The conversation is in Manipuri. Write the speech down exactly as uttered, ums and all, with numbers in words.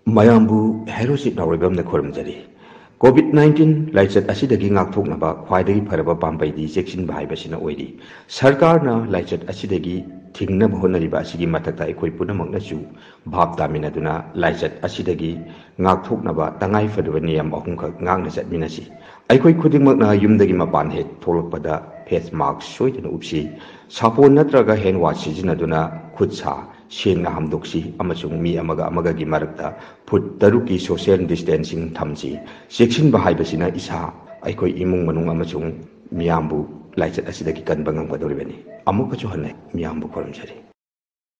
ꯃꯌꯥꯝꯕꯨ ꯍꯦꯔꯣꯁꯤꯞ ꯅꯥꯎꯔꯣꯏꯕꯝꯅ ꯈꯣꯏꯔꯝꯖꯔꯤ ꯀꯣꯚꯤꯗ ꯅꯥꯏꯟꯇꯤꯟ ꯂꯥꯏꯆꯠ ꯑꯁꯤꯗꯒꯤ ꯉꯥꯛꯊꯣꯛꯅꯕ ꯈ꯭ꯋꯥꯏꯗꯒꯤ ꯐꯔꯕ ꯄꯥꯝꯕꯩꯗꯤ ꯆꯦꯛꯁꯤꯟꯕ ꯍꯥꯏꯕꯁꯤꯅ ꯑꯣꯏꯔꯤ ꯁꯔꯀꯥꯔꯅ ꯂꯥꯏꯆꯠ ꯑꯁꯤꯗꯒꯤ ꯊꯤꯡꯅꯕ ꯍꯣꯠꯅꯔꯤꯕ ꯑꯁꯤꯒꯤ ꯃꯊꯛꯇ ꯑꯩꯈꯣꯏ ꯄꯨꯝꯅꯃꯛꯅꯁꯨ ꯚꯥꯞ ꯇꯥꯃꯤꯟꯅꯗꯨꯅ ꯂꯥꯏꯆꯠ ꯑꯁꯤꯗꯒꯤ ꯉꯥꯛꯊꯣꯛꯅꯕ ꯇꯉꯥꯏꯐꯗꯕ ꯅꯤꯌꯝ ꯑꯍꯨꯝꯈꯛ ꯉꯥꯛꯅ ꯆꯠꯃꯤꯟꯅꯁꯤ ꯑꯩꯈꯣꯏ ꯈꯨꯗꯤꯡꯃꯛꯅ ꯌꯨꯝꯗꯒꯤ ꯃꯄꯥꯟ ꯍꯦꯛ ꯊꯣꯛꯂꯛꯄꯗ ꯐꯦꯁ ꯃꯥꯛꯁ ꯁꯣꯏꯗꯅ ꯎꯞꯁꯤ ꯁꯥꯄꯣꯟ ꯅꯠꯇ꯭ꯔꯒ ꯍꯦꯟ ꯋꯥꯁ ꯁꯤꯖꯤꯟꯅꯗꯨꯅ ꯈꯨꯠ ꯁꯥ ꯁꯦꯡꯅ ꯍꯥꯝꯗꯣꯛꯁꯤ ꯑꯃꯁꯨꯡ ꯃꯤ ꯑꯃꯒ ꯑꯃꯒꯒꯤ ꯃꯔꯛꯇ ꯐꯨꯠ ꯇꯔꯨꯛꯀꯤ ꯁꯣꯁꯤꯌꯦꯜ ꯗꯤꯁꯇꯦꯟꯁꯤꯡ ꯊꯝꯁꯤ ꯆꯦꯛꯁꯤꯟꯕ ꯍꯥꯏꯕꯁꯤꯅ ꯏꯁꯥ ꯑꯩꯈꯣꯏ ꯏꯃꯨꯡ ꯃꯅꯨꯡ ꯑꯃꯁꯨꯡ ꯃꯤꯌꯥꯝꯕꯨ ꯂꯥꯏꯆꯠ ꯑꯁꯤꯗꯒꯤ ꯀꯟꯕ ꯉꯝꯒꯗꯧꯔꯤꯕꯅꯤ ꯑꯃꯨꯛꯀꯁꯨ ꯍꯟꯅ ꯃꯤꯌꯥꯝꯕꯨ ꯈꯣꯏꯔꯝꯖꯔꯤ